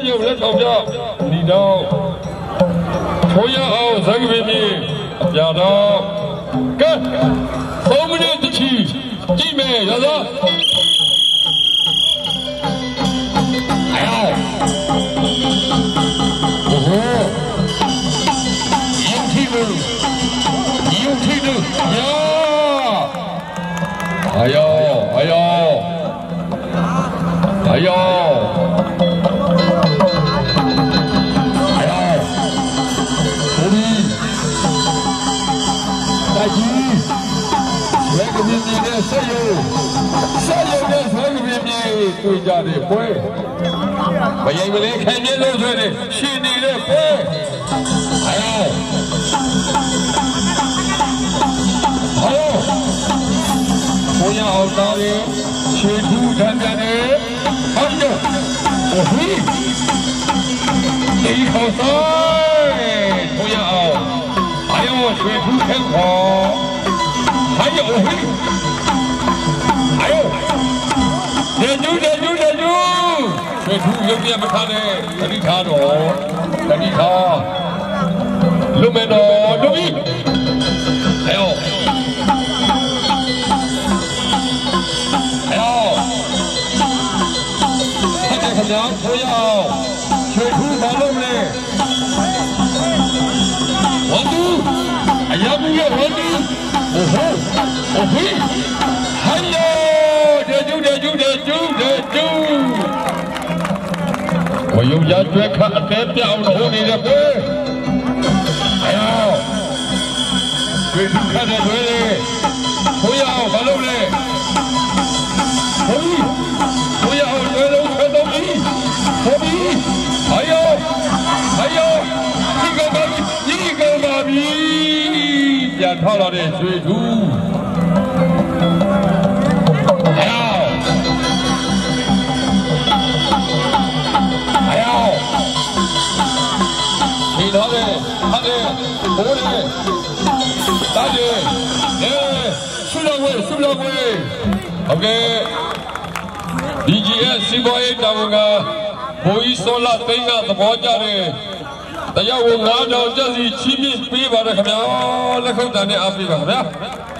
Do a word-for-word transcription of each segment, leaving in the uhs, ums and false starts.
ပြုတ်လက်ဆောင်ပြဒီတော့ထိုးရအောင်ဇက်ဘေးမြေအပြတော့ကဲသုံးမိနစ်တချီကြည့်မယ်ရသော哎呀！哦吼！有气度，有气度呀！哎呦，哎呦，哎呦，哎呦！徒弟，大吉，这个明年的舍友，舍友的这个明年对家的会。不因为你看见露出的心里的灰，哎呦，好，同样好道理，水土参加的，还有我会，一口塞，同样好，还有水土开花，还有我会，还有，忍住，忍住，忍住。水土有点不差的，等你看着，等你看，路面的路面，还有，还有，看见看见，不要，水土把路面，王都，哎呀不要王都，哦吼，哦嘿，还有，这就这就这就这就。我用牙绝看得掉了你的背，哎呀，水土看着水里，不要把路里，同意，不要水路全都比，同意，还有，还有一个马比，一个马比，变套了的水土，哎呀。他的，他的，我的，大姐，哎，苏掌柜，苏掌柜 ，OK， D G S စီးပွားရေးတာဝန်ကဘိုးကြီးစောလာသိန်းကသဘောကျတယ်တရားကိုငါးတောင်တက်စီချီးမြှင့်ပေးပါရခင်ဗျာလက်ခုပ်တန်နဲ့အားပေးပါခင်ဗျာ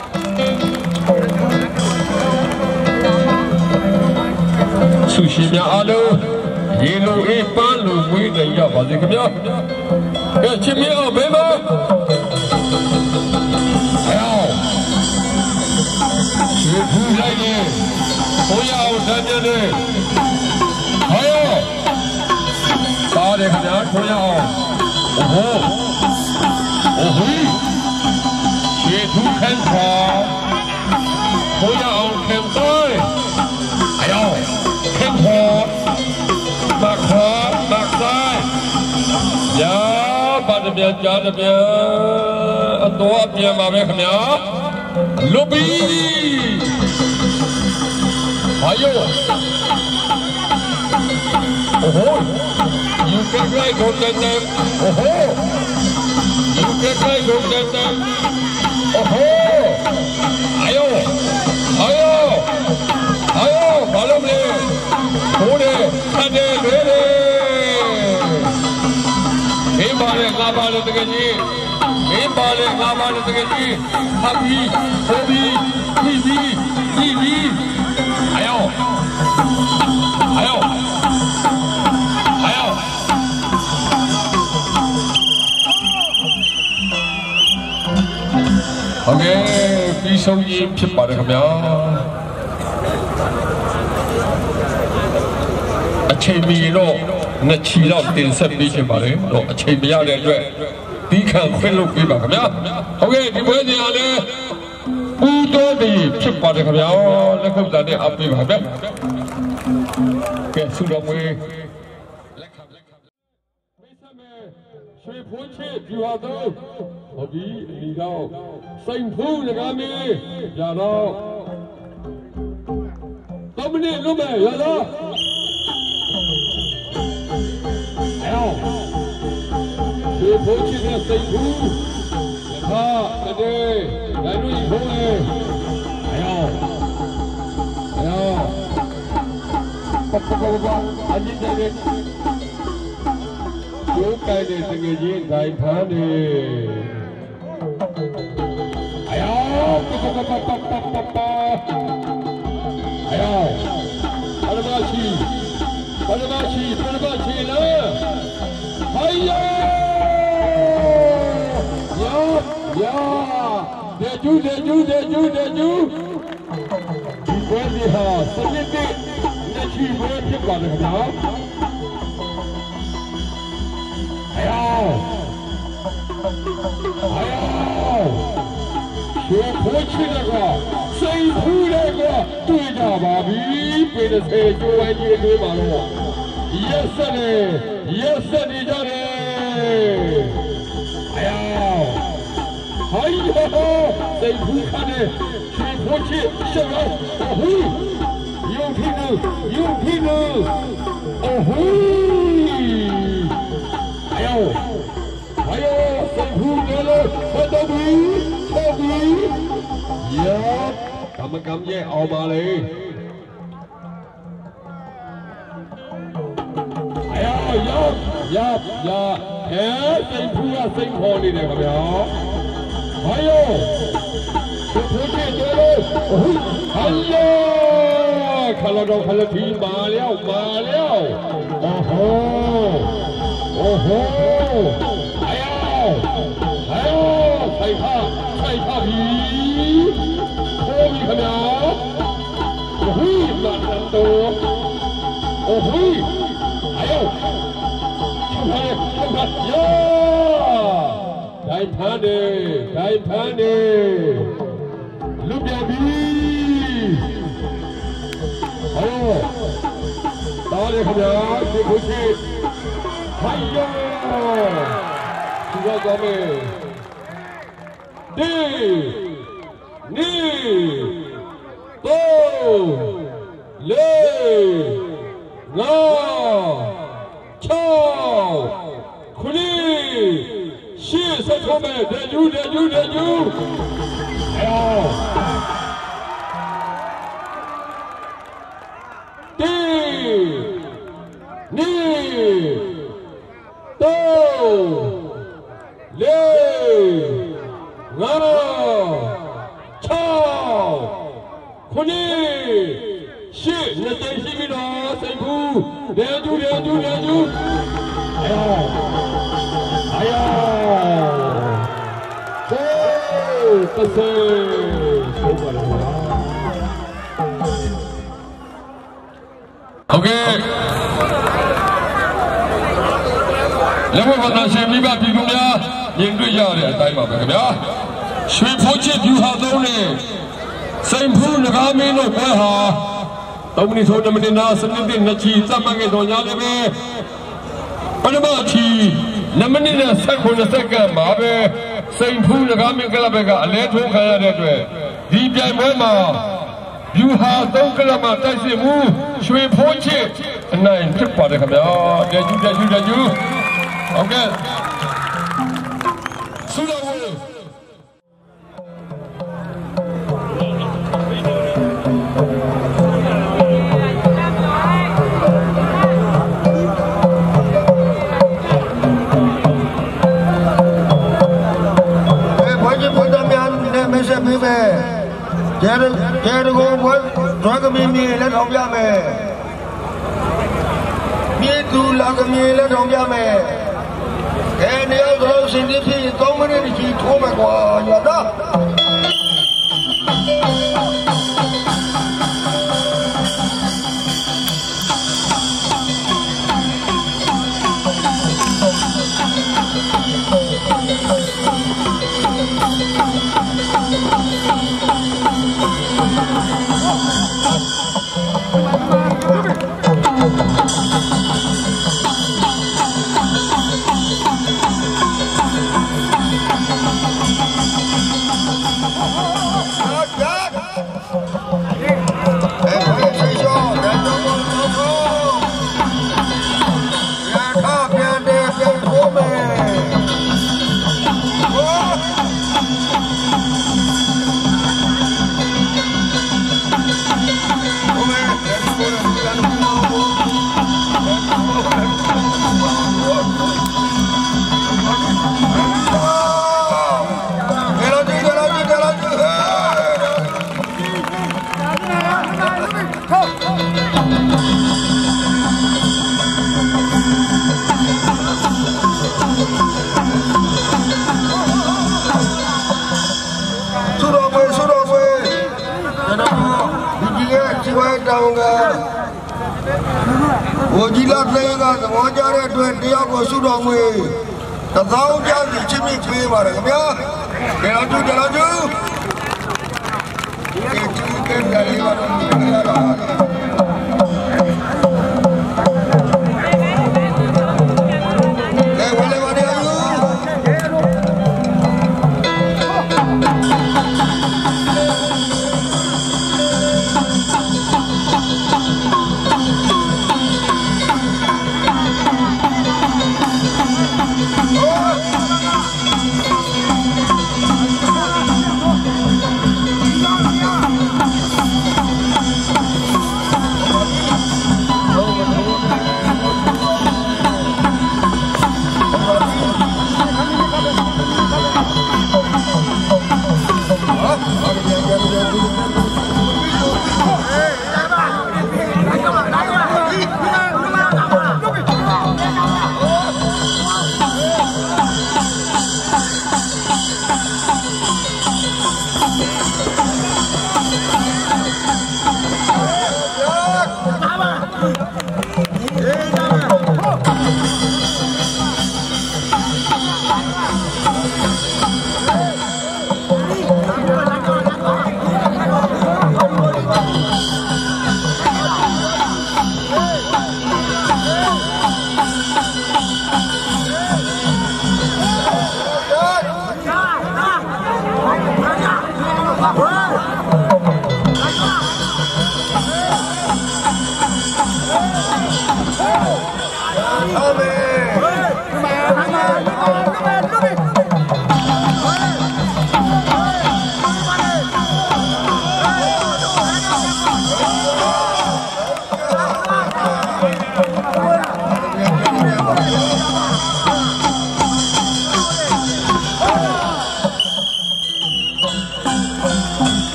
ဆုရှင်များအားလုံးရေလိုအေးပန်းလိုဝေးနေရပါစေခင်ဗျာကဲချစ်မြတ်အောင်ဘေးပါ哎呦学出来的不要参加的还有大的看见不要哦吼哦嘿学出看床不要看菜哎呦看床马ขา马菜呀把这边加这边多边嘛呗ခင်ဗျာလုတ်ပြီးဟာယောโอ้โห you can try go get them โอ้โห you can try go get them โอ้โหဟာယောဟာယောဟာယောဘာလို့မလဲဟိုးတယ်ခတ်တယ်လွဲတယ်ဘေးပါလေငါပါလေတကယ်ကြီးဘေးပါလေငါပါလေတကယ်ကြီးဟပ်ပြီးဟိုးပြီးပြီးပြီးပြီးပြီးဟာယောဟာယောဟာယောโอเคပြီးဆုံးရေးဖြစ်ပါတယ်ခင်ဗျာအချိန်မီတော့နှစ်ချီတော့တင်ဆက်ပေးချင်ပါတယ်တော့အချိန်မရတဲ့အတွက်ဒီခံခွင့်လုပ်ပေးပါခင်ဗျာဟုတ်ကဲ့ဒီပွဲစဉ်အားလည်းဦးတော်တည်ဖြစ်ပါတယ်ခင်ဗျာလက်ခုပ်သားနဲ့အပ်ပေးပါခင်ဗျာကဲဆုတော်မွေးလက်ခံလက်ခံမိတ်ဆက်မယ်ရွှေဖိုးချစ်ဒီဟာတော့ဟောဒီအလီတော့စိန်ဖူးငကားမင်းရတော့သုံးမိနစ်လုံးမယ်ရတော့哎呦，水波去的水库，他对对，来路以后呢，哎呦，哎呦，不不不不不，安静点点， ကိုယ်ကိုင်တဲ့တကယ်ချင်းဒိုင်ဖန်းနေအယောပပပပပပပအယောဘာလို့မရှိဘာလို့မရှိဘာလို့မရှိလဲဟိုင်ယာယောယာဒေကျူဒေကျူဒေကျူဒေကျူဒီပွဲစီဟာစနစ်တစ်လက်ရှိပွဲဖြစ်ပါတယ်ခင်ဗျာအယောအယောရှေ့ဖို့ချင်တော့စိတ်ဖူးတယ်ကတွေ့ကြပါပြီပြည်တစ်ဆယ်ကျိုးဝိုင်းကြီးတွေးပါတော့ရက်ဆက်နေရက်ဆက်နေကြတယ်အယောဟိုင်းယောစိတ်ဖူးခနဲ့ရှေ့ဖို့ချင်ရှေ့တော့ဟူယုံထီနူယုံထီနူအဟူအယောအယောစိတ်ဖူးတယ်လို့ဆက်တော့ပြီဆက်ပြီယောကမကမ်းရဲ့အောင်ပါလေအယောယောယောယောအဲစိတ်ဖူးကစိတ်ခေါ်နေတယ်ခင်ဗျာအယောစိတ်ဖူးတယ်လို့ဟူဟယ်လိုခလတော့ခလတီမာလျောက်မာလျောက်အိုဟိုအိုဟိုအယောအယောဆိုင်ခဆိုင်ခပြီဟိုပြီခင်ဗျာဟိမတ်တော်အိုဟိအယောချုပ်ပါချုပ်ပါယောဒိုင်ဖန်းနေဒိုင်ဖန်းနေလူပြန်ပြီဟိုတော်တယ်ခင်ဗျာဒီခုရှိဟိုင်ယောသူကကောမေဒီနီတိုလေးငါချောခူလီရှေ့ဆက်ဆုံးမဲ့ဒေကျူးဒေကျူးဒေကျူးအော်တီနီတိုလေးငါချောခူလီရှေ့နှစ်သိရှိပြီတော့စိတ်ဘူးဒေကျူးဒေကျူးဒေကျူးအော်အယောသေတဆေဆိုပါလားโอเคလက်ဝဲဘာသာရှင်မိဘပြည်သူများမြင်တွေ့ရတဲ့အတိုင်းပါပဲခင်ဗျာရွှေဖိုးချစ်ဖြူဟာသုံးနဲ့စိန်ဖူးနဂါမင်းတို့ပွဲဟာသုံးမိနစ်ဆိုနှစ်မိနစ်နာစနစ်တစ်နှစ်ချီသတ်မှတ်ခဲ့တော်ညာလည်းပဲပထမချီနှစ်မိနစ်နဲ့ဆယ်ခုနှစ်စက္ကန့်မှာပဲစိန်ဖူးနဂါမင်းကလပ်ဘက်ကအလဲထိုးခံရတဲ့အတွက်ဒီပြိုင်ပွဲမှာဗျူဟာသုံးကလပ်မှာတိုက်စစ်မှုရွှေဖိုးချစ်အနိုင်ဖြစ်ပါတယ်ခင်ဗျာကြည့်ကြည့်ကြည့်ကြည့်ဟုတ်ကဲ့ဆုတော်ဝေးကျဲကျဲတကူဘွဲဒွါကမင်းမြေလက်ထောင်ပြမယ်မြေသူလာကမင်းလက်ထောင်ပြမယ်အဲနေရာကတော့စင်တိဖြစ်သုံးမိနစ်ကြီးထိုးမယ်ကွာရတာ Mojila playing on the Mojara twenty of Osudome. The thousand of the Jimmy Cleaver. Get out to get out to Amen.